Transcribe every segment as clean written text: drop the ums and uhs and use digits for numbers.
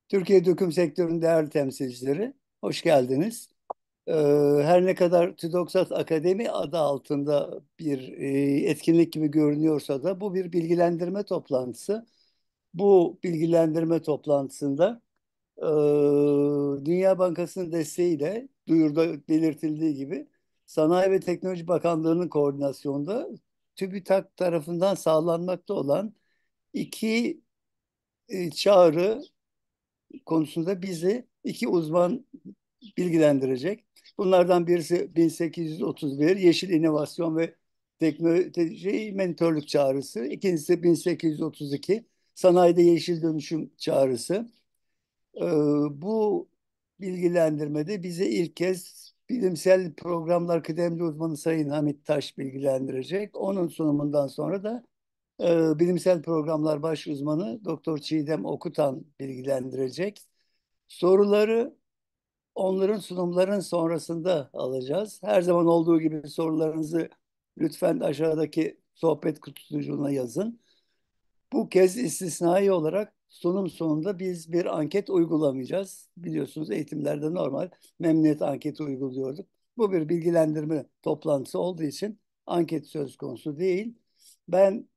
Türkiye döküm sektörünün değerli temsilcileri, hoş geldiniz. Ee, Her ne kadar TÜDOKSAT Akademi adı altında bir etkinlik gibi görünüyorsa da bu bir bilgilendirme toplantısı. Bu bilgilendirme toplantısında e, Dünya Bankası'nın desteğiyle duyuruda belirtildiği gibi Sanayi ve Teknoloji Bakanlığı'nın koordinasyonunda TÜBİTAK tarafından sağlanmakta olan iki çağrı konusunda bizi iki uzman bilgilendirecek. Bunlardan birisi 1831 Yeşil İnovasyon ve Teknoloji Mentorluk Çağrısı. İkincisi 1832 Sanayide Yeşil Dönüşüm Çağrısı. Ee, Bu bilgilendirmede bize ilk kez bilimsel programlar kıdemli uzmanı Sayın Hamit Taş bilgilendirecek. Onun sunumundan sonra da bilimsel programlar baş uzmanı Doktor Çiğdem Okutan bilgilendirecek. Soruları onların sunumların sonrasında alacağız. Her zaman olduğu gibi sorularınızı lütfen aşağıdaki sohbet kutucuğuna yazın. Bu kez istisnai olarak sunum sonunda biz bir anket uygulamayacağız. Biliyorsunuz eğitimlerde normal memnuniyet anketi uyguluyorduk. Bu bir bilgilendirme toplantısı olduğu için anket söz konusu değil. Ben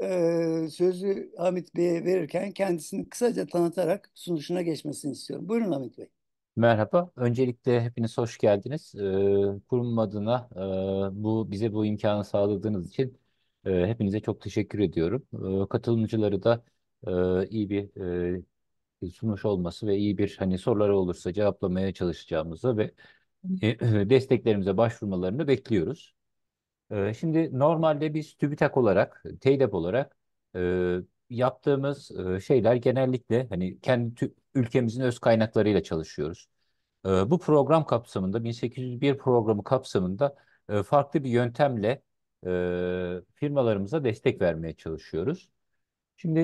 sözü Hamit Bey'e verirken kendisini kısaca tanıtarak sunuşuna geçmesini istiyorum. Buyurun Hamit Bey. Merhaba. Öncelikle hepiniz hoş geldiniz. Kurum adına bize bu imkanı sağladığınız için hepinize çok teşekkür ediyorum. Katılımcıları da iyi bir sunuş olması ve iyi bir hani soruları olursa cevaplamaya çalışacağımızı ve desteklerimize başvurmalarını bekliyoruz. Şimdi normalde biz TÜBİTAK olarak, TEYDEP olarak e, yaptığımız şeyler genellikle hani ülkemizin öz kaynaklarıyla çalışıyoruz. Bu program kapsamında 1801 programı kapsamında farklı bir yöntemle firmalarımıza destek vermeye çalışıyoruz. Şimdi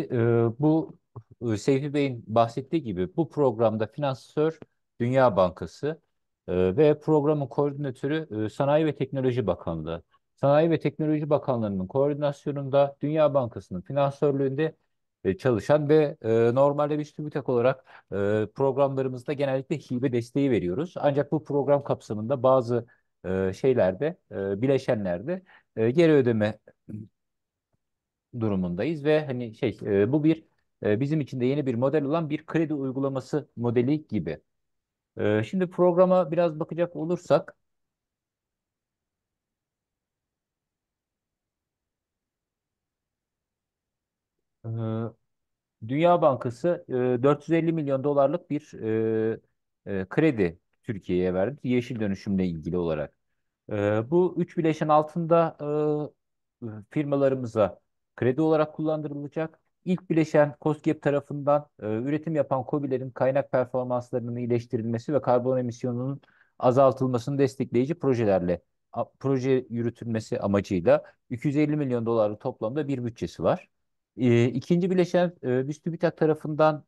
Seyfi Bey'in bahsettiği gibi bu programda finansör Dünya Bankası ve programın koordinatörü Sanayi ve Teknoloji Bakanlığı. Sanayi ve Teknoloji Bakanlığı'nın koordinasyonunda Dünya Bankası'nın finansörlüğünde çalışan ve normalde biz TÜBİTAK olarak programlarımızda genellikle hibe desteği veriyoruz. Ancak bu program kapsamında bazı bileşenlerde geri ödeme durumundayız ve hani bu bizim için de yeni bir model olan bir kredi uygulaması modeli gibi. Şimdi programa biraz bakacak olursak e, Dünya Bankası 450 milyon dolarlık bir kredi Türkiye'ye verdi yeşil dönüşümle ilgili olarak. Bu üç bileşen altında firmalarımıza kredi olarak kullandırılacak. İlk bileşen KOSGEB tarafından üretim yapan KOBİ'lerin kaynak performanslarının iyileştirilmesi ve karbon emisyonunun azaltılmasını destekleyici proje yürütülmesi amacıyla 250 milyon dolarlık toplamda bir bütçesi var. İkinci bileşen biz TÜBİTAK tarafından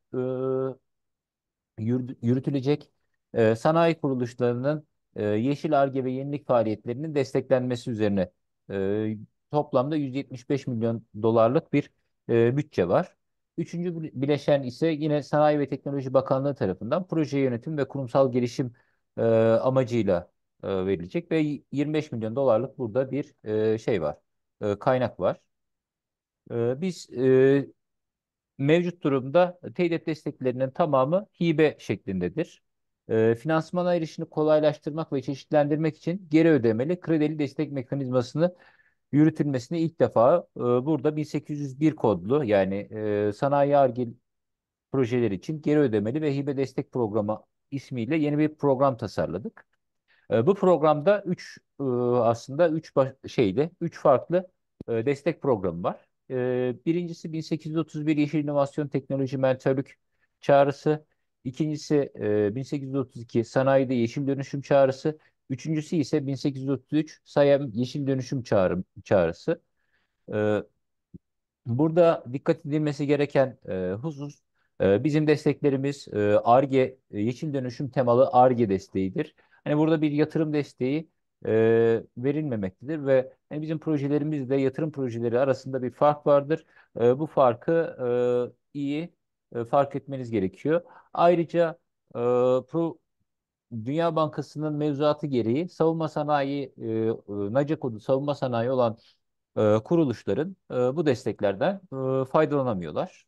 yürütülecek sanayi kuruluşlarının yeşil Ar-Ge ve yenilik faaliyetlerinin desteklenmesi üzerine e, toplamda 175 milyon dolarlık bir bütçe var. Üçüncü bileşen ise yine Sanayi ve Teknoloji Bakanlığı tarafından proje yönetim ve kurumsal gelişim amacıyla verilecek ve 25 milyon dolarlık burada bir var, kaynak var. Biz mevcut durumda TEDEP desteklerinin tamamı hibe şeklindedir. Finansmana erişimini kolaylaştırmak ve çeşitlendirmek için geri ödemeli kredili destek mekanizmasını yürütülmesini ilk defa burada 1801 kodlu yani sanayi Ar-Ge projeleri için geri ödemeli ve hibe destek programı ismiyle yeni bir program tasarladık. Bu programda aslında üç farklı destek programı var. Birincisi 1831 Yeşil İnovasyon Teknoloji Mentörlük Çağrısı. İkincisi 1832 Sanayide Yeşil Dönüşüm Çağrısı. Üçüncüsü ise 1833 SAYEM Yeşil Dönüşüm Çağrısı. E, Burada dikkat edilmesi gereken husus bizim desteklerimiz Ar-Ge, yeşil dönüşüm temalı Ar-Ge desteğidir. Hani burada bir yatırım desteği verilmemektedir ve hani bizim projelerimizle yatırım projeleri arasında bir fark vardır. Bu farkı iyi fark etmeniz gerekiyor. Ayrıca e, Dünya Bankası'nın mevzuatı gereği savunma sanayi, NACE kodu savunma sanayi olan kuruluşların bu desteklerden faydalanamıyorlar.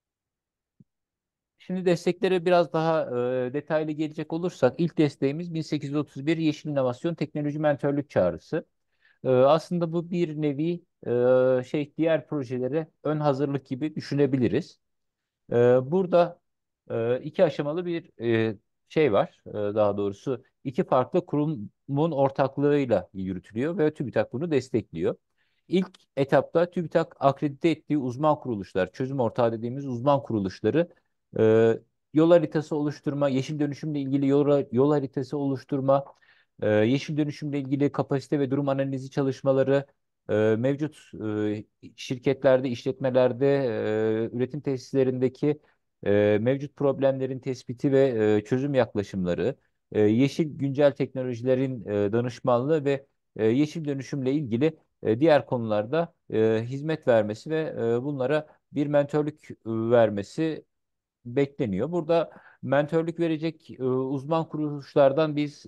Şimdi desteklere biraz daha detaylı gelecek olursak ilk desteğimiz 1831 Yeşil İnovasyon Teknoloji Mentörlük Çağrısı. Aslında bu bir nevi diğer projelere ön hazırlık gibi düşünebiliriz. Burada iki aşamalı bir var. Daha doğrusu iki farklı kurumun ortaklığıyla yürütülüyor ve TÜBİTAK bunu destekliyor. İlk etapta TÜBİTAK akredite ettiği uzman kuruluşlar, çözüm ortağı dediğimiz uzman kuruluşları e, yol haritası oluşturma, yeşil dönüşümle ilgili yol haritası oluşturma, yeşil dönüşümle ilgili kapasite ve durum analizi çalışmaları, mevcut şirketlerde, işletmelerde, üretim tesislerindeki mevcut problemlerin tespiti ve çözüm yaklaşımları, yeşil güncel teknolojilerin danışmanlığı ve yeşil dönüşümle ilgili diğer konularda hizmet vermesi ve bunlara bir mentörlük vermesi bekleniyor. Burada mentörlük verecek uzman kuruluşlardan biz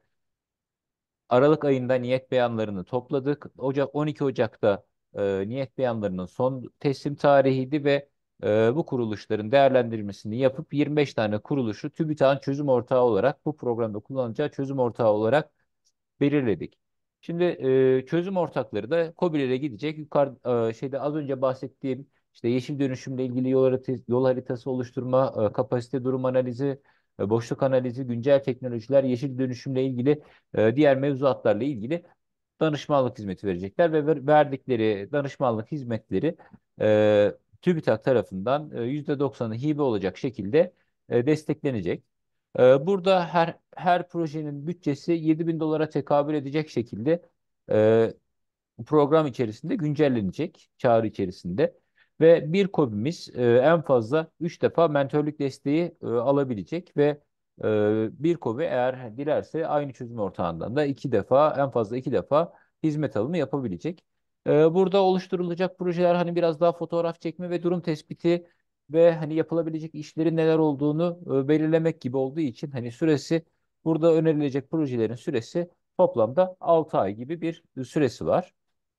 Aralık ayında niyet beyanlarını topladık. 12 Ocak'ta niyet beyanlarının son teslim tarihiydi ve bu kuruluşların değerlendirmesini yapıp 25 tane kuruluşu TÜBİTAK'ın çözüm ortağı olarak bu programda kullanacağı çözüm ortağı olarak belirledik. Şimdi çözüm ortakları da KOBİ'lere gidecek. Az önce bahsettiğim işte yeşil dönüşümle ilgili yol haritası oluşturma, kapasite durum analizi, boşluk analizi, güncel teknolojiler, yeşil dönüşümle ilgili diğer mevzuatlarla ilgili danışmanlık hizmeti verecekler ve verdikleri danışmanlık hizmetleri TÜBİTAK tarafından %90'ı hibe olacak şekilde desteklenecek. Burada her projenin bütçesi 7.000 dolara tekabül edecek şekilde e, program içerisinde güncellenecek, çağrı içerisinde. Ve bir KOBİ'miz en fazla 3 defa mentörlük desteği alabilecek ve bir KOBİ eğer dilerse aynı çözüm ortağından da 2 defa, en fazla 2 defa hizmet alımı yapabilecek. Burada oluşturulacak projeler hani biraz daha fotoğraf çekme ve durum tespiti ve hani yapılabilecek işlerin neler olduğunu belirlemek gibi olduğu için hani burada önerilecek projelerin süresi toplamda 6 ay gibi bir süresi var.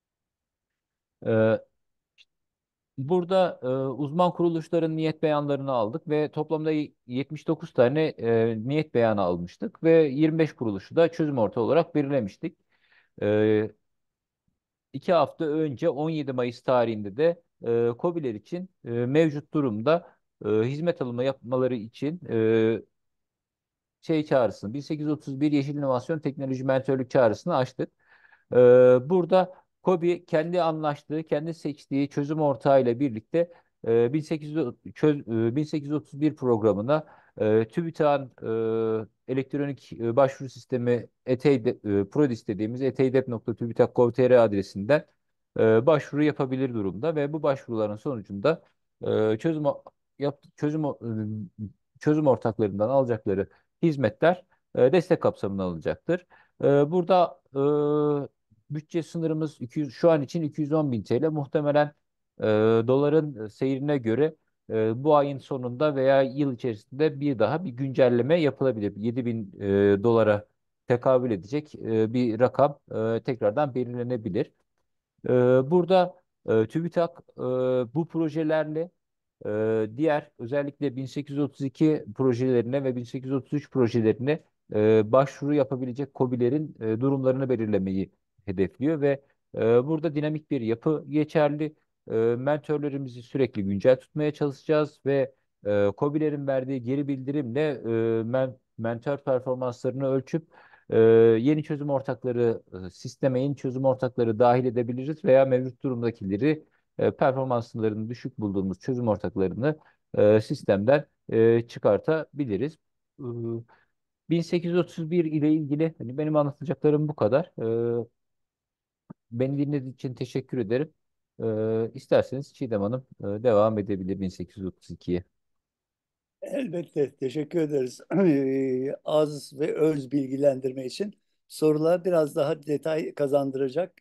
Ee, Burada uzman kuruluşların niyet beyanlarını aldık ve toplamda 79 tane niyet beyanı almıştık ve 25 kuruluşu da çözüm ortağı olarak belirlemiştik. E, 2 hafta önce 17 Mayıs tarihinde de KOBİ'ler için mevcut durumda hizmet alımı yapmaları için çağrısını 1831 Yeşil İnovasyon Teknoloji Mentörlük çağrısını açtık. Ee, Burada KOBİ kendi anlaştığı, kendi seçtiği çözüm ortağıyla birlikte 1831 programına TÜBİTAK'ın elektronik başvuru sistemi PRODİS dediğimiz eteydep.tübitak.gov.tr adresinden başvuru yapabilir durumda ve bu başvuruların sonucunda çözüm o- yap, çözüm o- çözüm ortaklarından alacakları hizmetler destek kapsamına alınacaktır. Burada bütçe sınırımız 200, şu an için 210 bin TL. Muhtemelen doların seyrine göre bu ayın sonunda veya yıl içerisinde bir güncelleme yapılabilir. 7 bin dolara tekabül edecek bir rakam tekrardan belirlenebilir. Burada TÜBİTAK bu projelerle diğer özellikle 1832 projelerine ve 1833 projelerine başvuru yapabilecek KOBİ'lerin durumlarını belirlemeyi hedefliyor ve burada dinamik bir yapı geçerli. Mentörlerimizi sürekli güncel tutmaya çalışacağız ve KOBİ'lerin verdiği geri bildirimle mentör performanslarını ölçüp ee, sisteme yeni çözüm ortakları dahil edebiliriz veya mevcut durumdakileri performanslarını düşük bulduğumuz çözüm ortaklarını sistemden çıkartabiliriz. Ee, 1831 ile ilgili hani benim anlatacaklarım bu kadar. Beni dinlediğiniz için teşekkür ederim. İsterseniz Çiğdem Hanım devam edebilir 1832'ye. Elbette teşekkür ederiz. Az ve öz bilgilendirme için sorular biraz daha detay kazandıracak.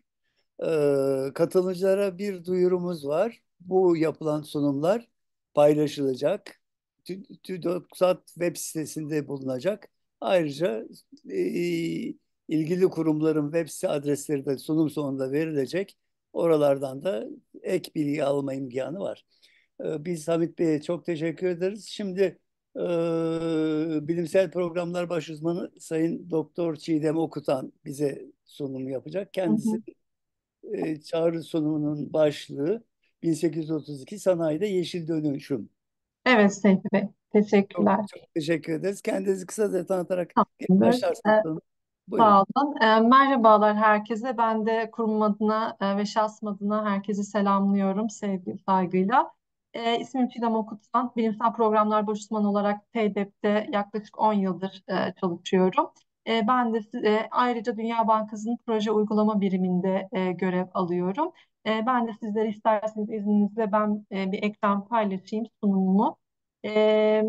Katılımcılara bir duyurumuz var. Bu yapılan sunumlar paylaşılacak. TÜDOKSAT web sitesinde bulunacak. Ayrıca e, ilgili kurumların web site adresleri de sunum sonunda verilecek. Oralardan da ek bilgi alma imkanı var. Biz Hamit Bey'e çok teşekkür ederiz. Şimdi bilimsel programlar başuzmanı Sayın Doktor Çiğdem Okutan bize sunum yapacak. Hı Kendisi hı. çağrı sunumunun başlığı 1832 Sanayide Yeşil Dönüşüm. Evet Seyfi Bey, Çok, teşekkürler. çok teşekkür ederiz. Kendinizi kısaca tanıtarak Tamamdır. başlarsanız. Buyurun. Sağ olun. Merhabalar herkese. Ben de kurum adına ve şahsım adına herkesi selamlıyorum sevgi, saygıyla. İsmim Çiğdem Okutan. Bilimsel programlar baş uzmanı olarak TEDEP'te yaklaşık 10 yıldır çalışıyorum. Ben de ayrıca Dünya Bankası'nın proje uygulama biriminde görev alıyorum. Ben de sizlere isterseniz izninizle ben bir ekran paylaşayım sunumumu. E,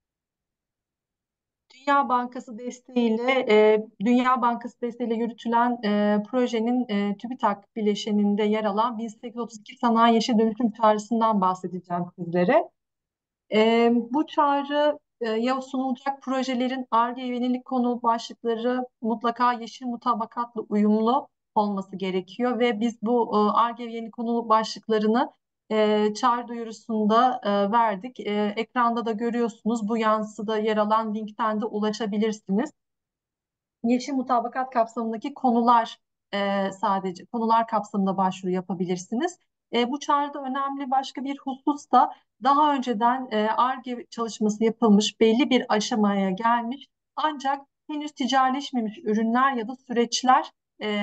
Dünya Bankası desteğiyle yürütülen projenin TÜBİTAK bileşeninde yer alan 1832 Sanayi Yeşil Dönüşüm Çağrısı'ndan bahsedeceğim sizlere. Bu çağrıya sunulacak projelerin Ar-Ge yönelik konu başlıkları mutlaka yeşil mutabakatla uyumlu olması gerekiyor ve biz bu Ar-Ge yönelik konu başlıklarını çağrı duyurusunda verdik. Ekranda da görüyorsunuz. Bu yansıda yer alan linkten de ulaşabilirsiniz. Yeşil mutabakat kapsamındaki konular sadece konular kapsamında başvuru yapabilirsiniz. Bu çağrıda önemli başka bir husus da daha önceden Ar-Ge çalışması yapılmış, belli bir aşamaya gelmiş ancak henüz ticaretleşmemiş ürünler ya da süreçler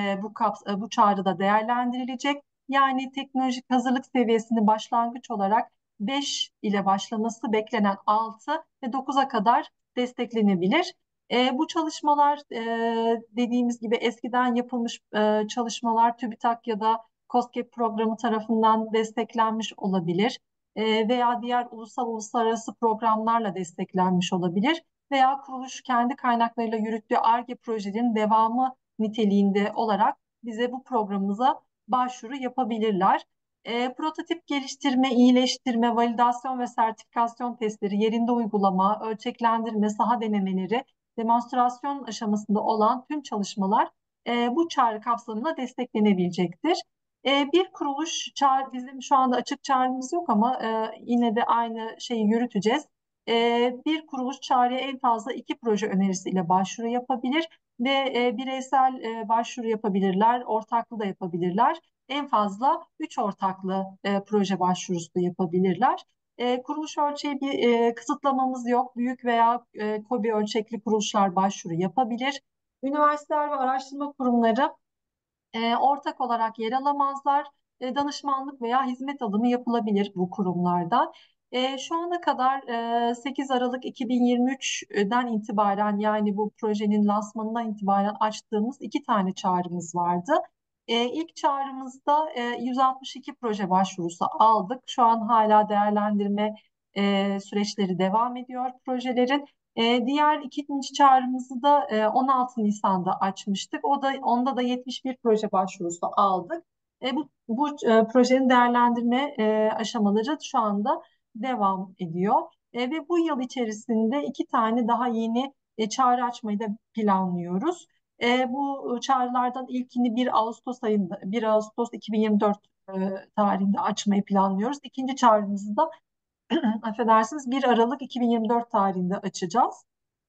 bu çağrıda değerlendirilecek. Yani teknolojik hazırlık seviyesini başlangıç olarak 5 ile başlaması beklenen 6 ve 9'a kadar desteklenebilir. Bu çalışmalar dediğimiz gibi eskiden yapılmış çalışmalar TÜBİTAK ya da KOSGEB programı tarafından desteklenmiş olabilir. Veya diğer uluslararası programlarla desteklenmiş olabilir. Veya kuruluş kendi kaynaklarıyla yürüttüğü Ar-Ge projelerinin devamı niteliğinde olarak bize bu programımıza başvuru yapabilirler. Prototip geliştirme, iyileştirme, validasyon ve sertifikasyon testleri, yerinde uygulama, ölçeklendirme, saha denemeleri, demonstrasyon aşamasında olan tüm çalışmalar bu çağrı kapsamında desteklenebilecektir. Bir kuruluş çağrı, bizim şu anda açık çağrımız yok ama yine de aynı şeyi yürüteceğiz. Bir kuruluş çağrıya en fazla 2 proje önerisiyle başvuru yapabilir ve bireysel başvuru yapabilirler, ortaklı da yapabilirler. En fazla 3 ortaklı proje başvurusu yapabilirler. Kuruluş ölçeği bir kısıtlamamız yok. Büyük veya KOBİ ölçekli kuruluşlar başvuru yapabilir. Üniversiteler ve araştırma kurumları ortak olarak yer alamazlar. Danışmanlık veya hizmet alımı yapılabilir bu kurumlardan. Şu ana kadar 8 Aralık 2023'den itibaren yani bu projenin lansmanından itibaren açtığımız 2 tane çağrımız vardı. İlk çağrımızda 162 proje başvurusu aldık. Şu an hala değerlendirme süreçleri devam ediyor projelerin. Diğer ikinci çağrımızı da 16 Nisan'da açmıştık. Onda da 71 proje başvurusu aldık. Bu projenin değerlendirme aşamaları şu anda devam ediyor. Ve bu yıl içerisinde 2 tane daha yeni çağrı açmayı da planlıyoruz. Bu çağrılardan ilkini 1 Ağustos 2024 tarihinde açmayı planlıyoruz. İkinci çağrımızı da affedersiniz 1 Aralık 2024 tarihinde açacağız.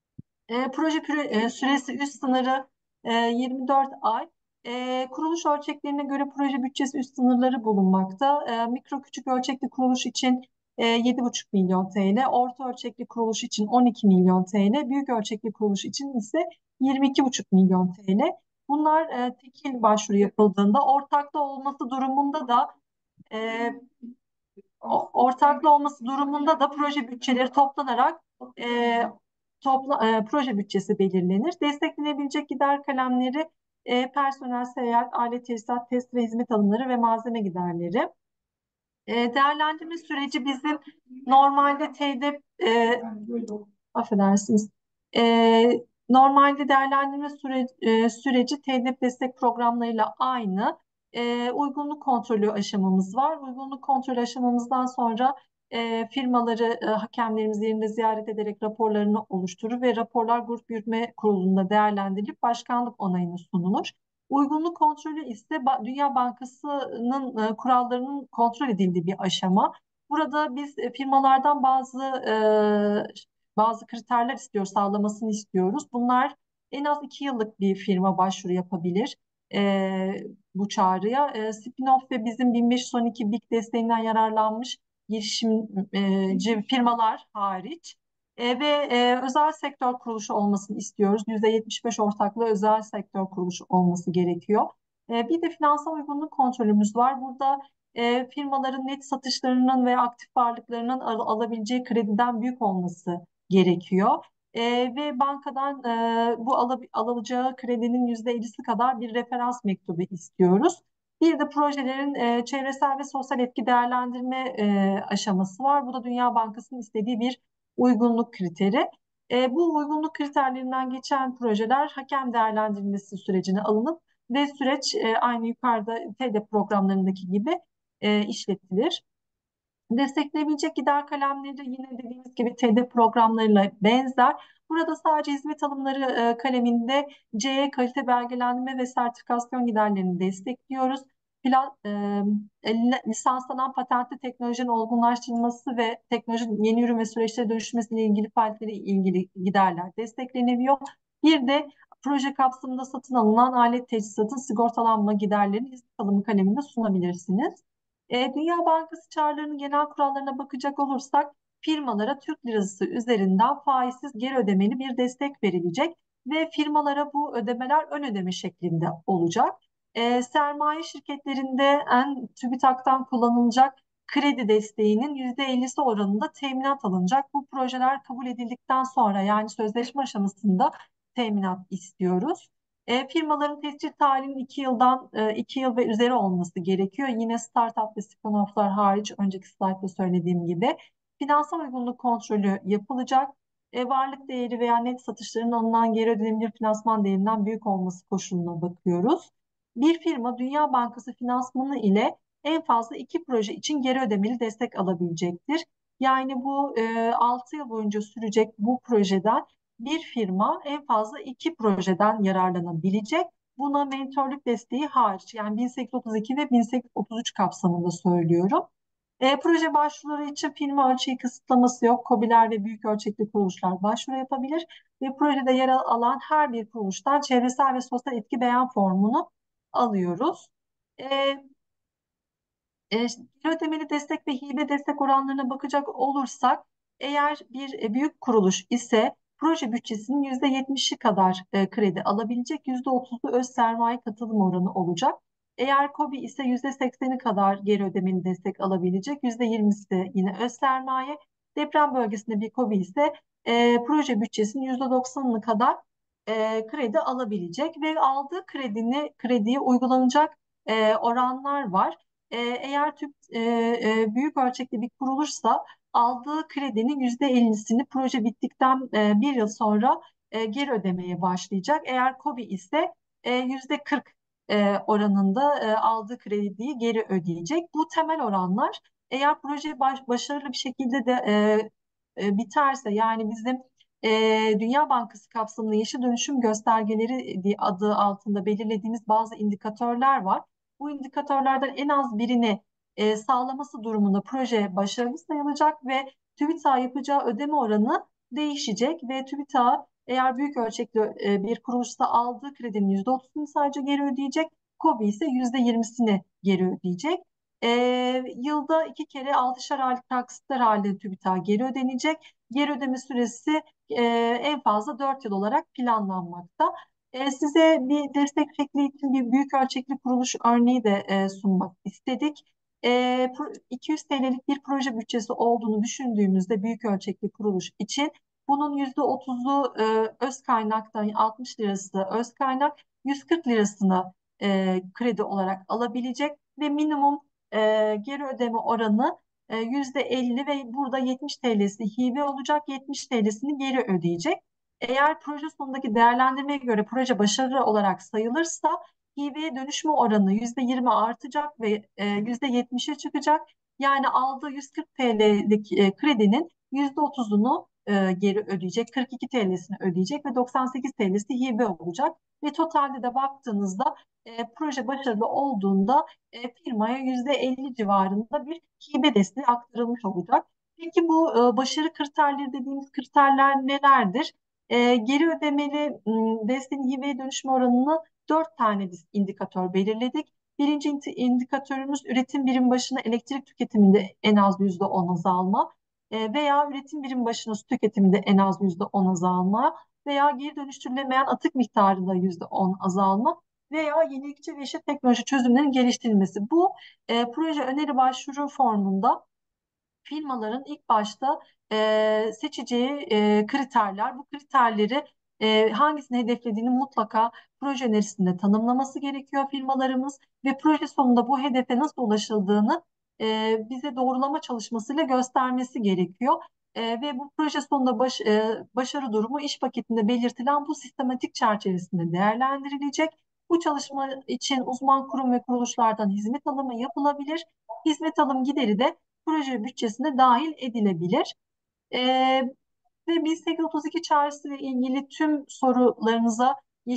Süresi üst sınırı 24 ay. Kuruluş ölçeklerine göre proje bütçesi üst sınırları bulunmakta. Mikro küçük ölçekli kuruluş için 7,5 milyon TL, orta ölçekli kuruluş için 12 milyon TL, büyük ölçekli kuruluş için ise 22,5 milyon TL. Bunlar tekil başvuru yapıldığında, ortaklı olması durumunda da e, ortaklı olması durumunda da proje bütçeleri toplanarak e, proje bütçesi belirlenir. Desteklenebilecek gider kalemleri personel, seyahat, alet, teçhizat, test ve hizmet alımları ve malzeme giderleri. Değerlendirme süreci bizim normalde affedersiniz. Normalde değerlendirme süreci TEDEP destek programlarıyla aynı. Uygunluk kontrolü aşamamız var. Uygunluk kontrolü aşamamızdan sonra Firmaları hakemlerimiz yerinde ziyaret ederek raporlarını oluşturur ve raporlar Grup Yürütme Kurulu'nda değerlendirilip başkanlık onayına sunulur. Uygunluk kontrolü ise Dünya Bankası'nın kurallarının kontrol edildiği bir aşama. Burada biz firmalardan bazı kriterler sağlamasını istiyoruz. Bunlar en az 2 yıllık bir firma başvuru yapabilir bu çağrıya. Spin-off ve bizim 1512 BİK desteğinden yararlanmış girişimci firmalar hariç özel sektör kuruluşu olmasını istiyoruz. %75 ortaklığı özel sektör kuruluşu olması gerekiyor. Bir de finansal uygunluk kontrolümüz var. Burada firmaların net satışlarının ve aktif varlıklarının alabileceği krediden büyük olması gerekiyor. Ve bankadan alacağı kredinin %50'si kadar bir referans mektubu istiyoruz. Bir de projelerin çevresel ve sosyal etki değerlendirme aşaması var. Bu da Dünya Bankası'nın istediği bir uygunluk kriteri. Bu uygunluk kriterlerinden geçen projeler hakem değerlendirilmesi sürecine alınıp ve süreç aynı yukarıda TED programlarındaki gibi işletilir. Destekleyebilecek gider kalemleri yine dediğimiz gibi TED programlarıyla benzer. Burada sadece hizmet alımları kaleminde CE kalite belgelendirme ve sertifikasyon giderlerini destekliyoruz. Lisanslanan patentli teknolojinin olgunlaştırılması ve teknolojinin yeni ürün ve süreçlere dönüşmesiyle ilgili faaliyetleri ilgili giderler destekleniyor. Bir de proje kapsamında satın alınan alet teçhizatın sigortalanma giderlerini hizmet alımı kaleminde sunabilirsiniz. Dünya Bankası çağrılarının genel kurallarına bakacak olursak firmalara Türk lirası üzerinden faizsiz geri ödemeli bir destek verilecek ve firmalara bu ödemeler ön ödeme şeklinde olacak. Sermaye şirketlerinde TÜBİTAK'tan kullanılacak kredi desteğinin %50'si oranında teminat alınacak. Bu projeler kabul edildikten sonra yani sözleşme aşamasında teminat istiyoruz. Firmaların tescil tarihinin 2 yıl ve üzeri olması gerekiyor. Yine startup ve spin-off'lar hariç önceki slaytta söylediğim gibi finansal uygunluk kontrolü yapılacak. Varlık değeri veya net satışların alınan geri ödenebilir finansman değerinden büyük olması koşuluna bakıyoruz. Bir firma Dünya Bankası finansmanı ile en fazla 2 proje için geri ödemeli destek alabilecektir. Yani bu 6 yıl boyunca sürecek bu projeden bir firma en fazla 2 projeden yararlanabilecek. Buna mentörlük desteği hariç yani 1832 ve 1833 kapsamında söylüyorum. Proje başvuruları için firma ölçeği kısıtlaması yok. KOBİ'ler ve büyük ölçekli kuruluşlar başvuru yapabilir ve projede yer alan her bir kuruluştan çevresel ve sosyal etki beyan formunu alıyoruz. E, Geri ödemeli destek ve hibe destek oranlarına bakacak olursak eğer bir büyük kuruluş ise proje bütçesinin %70'i kadar kredi alabilecek, %30'u öz sermaye katılım oranı olacak. Eğer KOBİ ise %80'i kadar geri ödemeli destek alabilecek, %20'si de yine öz sermaye. Deprem bölgesinde bir KOBİ ise proje bütçesinin %90'ını kadar kredi alabilecek ve aldığı krediye uygulanacak oranlar var. Eğer büyük ölçekli bir kuruluşsa aldığı kredinin %50'sini proje bittikten 1 yıl sonra geri ödemeye başlayacak. Eğer KOBİ ise %40 oranında aldığı krediyi geri ödeyecek. Bu temel oranlar. Eğer proje başarılı bir şekilde de biterse yani bizim Dünya Bankası kapsamında yeşil dönüşüm göstergeleri adı altında belirlediğimiz bazı indikatörler var. Bu indikatörlerden en az birini sağlaması durumunda proje başarılı sayılacak ve TÜBİTAK yapacağı ödeme oranı değişecek ve TÜBİTAK eğer büyük ölçekli bir kuruluşta aldığı kredinin %30'unu sadece geri ödeyecek, KOBİ ise %20'sini geri ödeyecek. Yılda 2 kere 6'şar aylık taksitler halinde TÜBİTAK geri ödenecek. Geri ödeme süresi en fazla 4 yıl olarak planlanmakta. Size bir destek şekli için bir büyük ölçekli kuruluş örneği de sunmak istedik. 200 TL'lik bir proje bütçesi olduğunu düşündüğümüzde büyük ölçekli kuruluş için bunun %30'u öz kaynaktan 60 lirası öz kaynak 140 lirasını kredi olarak alabilecek ve minimum geri ödeme oranı %50 ve burada 70 TL'si hibe olacak, 70 TL'sini geri ödeyecek. Eğer proje sonundaki değerlendirmeye göre proje başarılı olarak sayılırsa hibeye dönüşme oranı %20 artacak ve %70'e çıkacak. Yani aldığı 140 TL'lik kredinin %30'unu geri ödeyecek, 42 TL'sini ödeyecek ve 98 TL'si hibe olacak. Ve totalde de baktığınızda proje başarılı olduğunda firmaya %50 civarında bir hibe desteği aktarılmış olacak. Peki bu başarı kriterleri dediğimiz kriterler nelerdir? Geri ödemeli desteğin hibeye dönüşme oranını 4 tane biz indikatör belirledik. Birinci indikatörümüz üretim birim başına elektrik tüketiminde en az %10 azalma veya üretim birim başına su tüketiminde en az %10 azalma veya geri dönüştürülemeyen atık miktarında %10 azalma veya yenilikçi ve eşit teknoloji çözümlerinin geliştirilmesi. Bu proje öneri başvuru formunda firmaların ilk başta seçeceği kriterler. Bu kriterleri hangisini hedeflediğini mutlaka proje önerisinde tanımlaması gerekiyor firmalarımız ve proje sonunda bu hedefe nasıl ulaşıldığını bize doğrulama çalışmasıyla göstermesi gerekiyor. Ve bu proje sonunda başarı durumu iş paketinde belirtilen bu sistematik çerçevesinde değerlendirilecek. Bu çalışma için uzman kurum ve kuruluşlardan hizmet alımı yapılabilir. Hizmet alım gideri de proje bütçesine dahil edilebilir. Ee, Ve 1832 çağrısı ile ilgili tüm sorularınıza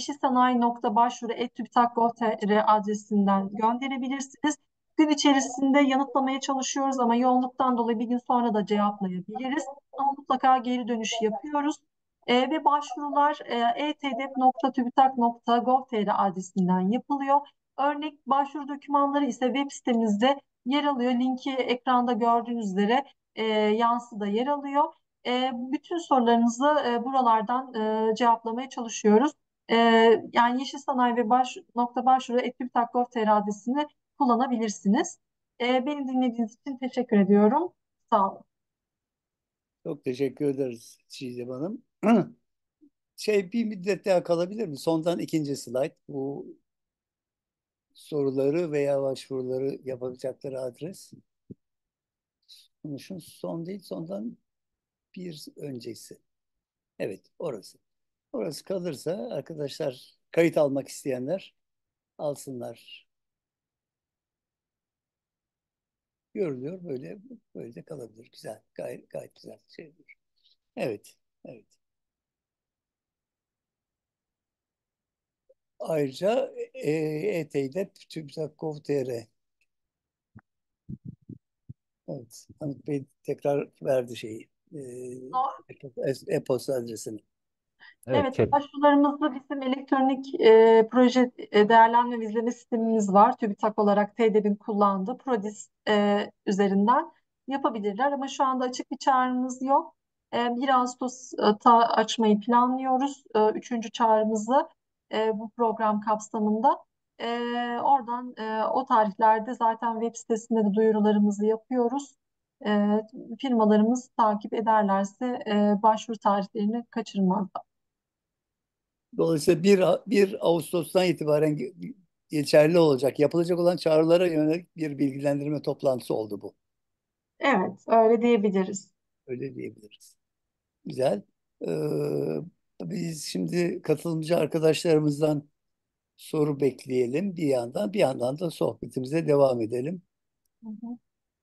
yeşilsanayi.başvuru@tübİtak.gov.tr adresinden gönderebilirsiniz. Gün içerisinde yanıtlamaya çalışıyoruz ama yoğunluktan dolayı bir gün sonra da cevaplayabiliriz. Ama mutlaka geri dönüş yapıyoruz. Ve başvurular etdep.tübitak.gov.tr adresinden yapılıyor. Örnek başvuru dokümanları ise web sitemizde yer alıyor. Linki ekranda gördüğünüz üzere yansıda yer alıyor. Bütün sorularınızı buralardan cevaplamaya çalışıyoruz. E, Yani Yeşil Sanayi ve başvuru @tübitak.gov.tr adresini kullanabilirsiniz. Beni dinlediğiniz için teşekkür ediyorum. Sağ olun. Çok teşekkür ederiz Çiğdem Hanım. Bir müddet daha kalabilir mi? Sondan ikinci slide. Bu soruları veya başvuruları yapacakları adres. Konuşun son değil, sondan bir öncesi. Evet, orası. Orası kalırsa arkadaşlar, kayıt almak isteyenler alsınlar. Görülüyor böyle, böyle de kalabilir. Güzel, gayet, gayet güzel şey. Evet, evet. Ayrıca ET'de TÜBİTAK.gov.tr. Evet, Hamit Bey tekrar verdi şeyi. E-posta adresini. Evet, Evet, başvurularımızda bizim elektronik proje değerlendirme ve izleme sistemimiz var. TÜBİTAK olarak TDEB'in kullandığı Prodis üzerinden yapabilirler ama şu anda açık bir çağrımız yok. 1 Ağustos'ta açmayı planlıyoruz. Üçüncü çağrımızı bu program kapsamında. E, Oradan o tarihlerde zaten web sitesinde de duyurularımızı yapıyoruz. E, Firmalarımız takip ederlerse başvuru tarihlerini kaçırmazlar. Dolayısıyla 1 Ağustos'tan itibaren geçerli olacak. Yapılacak olan çağrılara yönelik bir bilgilendirme toplantısı oldu bu. Evet, öyle diyebiliriz. Öyle diyebiliriz. Güzel. Biz şimdi katılımcı arkadaşlarımızdan soru bekleyelim bir yandan da sohbetimize devam edelim. Hı hı.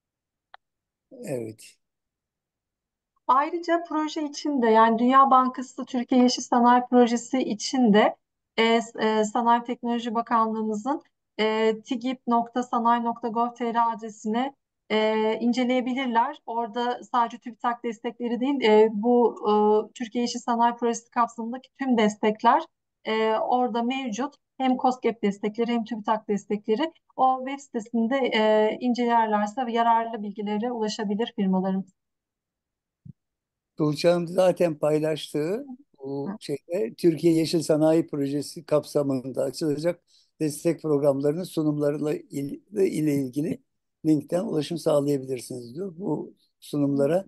Evet. Ayrıca proje için de yani Dünya Bankası Türkiye Yeşil Sanayi Projesi için de Sanayi Teknoloji Bakanlığımızın tigip.sanayi.gov.tr adresine inceleyebilirler. Orada sadece TÜBİTAK destekleri değil, bu Türkiye Yeşil Sanayi Projesi kapsamındaki tüm destekler orada mevcut. Hem KOSGEB destekleri hem TÜBİTAK destekleri o web sitesinde incelerlerse yararlı bilgilere ulaşabilir firmalarımız. Tuğçe Hanım zaten paylaştığı bu şeyde Türkiye Yeşil Sanayi Projesi kapsamında açılacak destek programlarının sunumlarıyla ile ilgili linkten ulaşım sağlayabilirsiniz diyor. Bu sunumlara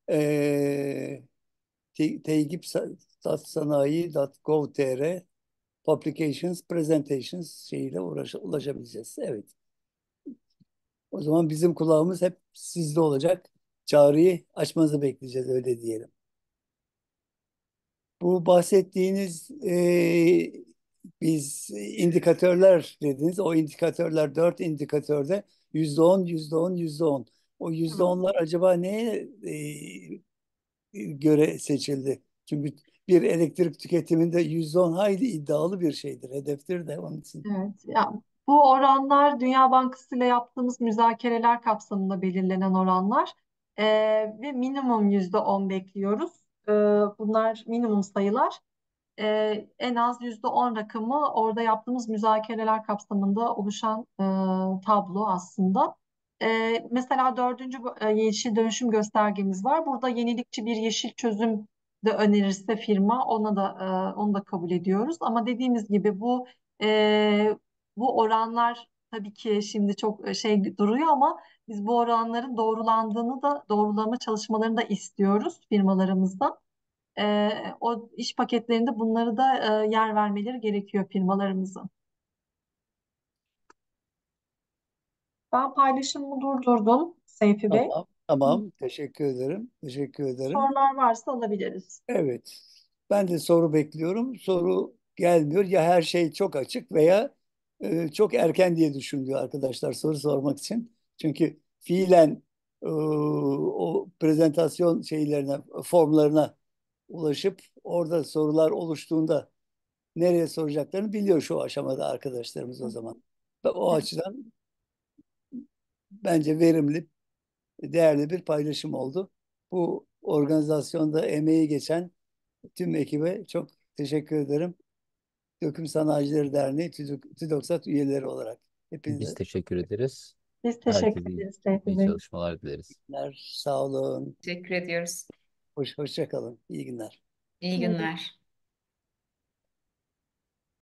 teygip.sanayi.gov.tr Publications, Presentations şeyiyle ulaşabileceğiz. Evet. O zaman bizim kulağımız hep sizde olacak. Çağrıyı açmanızı bekleyeceğiz, öyle diyelim. Bu bahsettiğiniz biz indikatörler dediniz. O indikatörler 4 indikatörde %10, %10, %10. O yüzde Tamam. onlar acaba neye göre seçildi? Çünkü bir elektrik tüketiminde %10 hayli iddialı bir şeydir. Hedeftir de onun için. Evet. Ya, bu oranlar Dünya Bankası ile yaptığımız müzakereler kapsamında belirlenen oranlar. Ve minimum %10 bekliyoruz. Bunlar minimum sayılar. En az %10 rakamı orada yaptığımız müzakereler kapsamında oluşan tablo aslında. Mesela dördüncü yeşil dönüşüm göstergemiz var. Burada yenilikçi bir yeşil çözüm de önerirse firma onu da kabul ediyoruz. Ama dediğimiz gibi e, bu oranlar tabii ki şimdi çok şey duruyor ama biz bu oranların doğrulandığını da doğrulama çalışmalarını da istiyoruz firmalarımızdan. O iş paketlerinde bunları da yer vermeleri gerekiyor firmalarımızın. Ben paylaşımımı durdurdum Seyfi Bey. Tamam, tamam. Teşekkür ederim. Teşekkür ederim. Sorular varsa alabiliriz. Evet. Ben de soru bekliyorum. Soru gelmiyor. Ya her şey çok açık veya çok erken diye düşünüyor arkadaşlar soru sormak için. Çünkü fiilen o prezentasyon şeylerine, formlarına ulaşıp orada sorular oluştuğunda nereye soracaklarını biliyor şu aşamada arkadaşlarımız o zaman. Ve o Evet, açıdan bence verimli, değerli bir paylaşım oldu. Bu organizasyonda emeği geçen tüm ekibe çok teşekkür ederim. Döküm Sanayicileri Derneği TÜDOKSAT üyeleri olarak. Biz Hepinize teşekkür ederiz. biz Herkese teşekkür ederiz Seyfi iyi Bey. çalışmalar dileriz. teşekkürler. Sağ olun. Teşekkür ediyoruz. Hoşça kalın. İyi günler. İyi günler.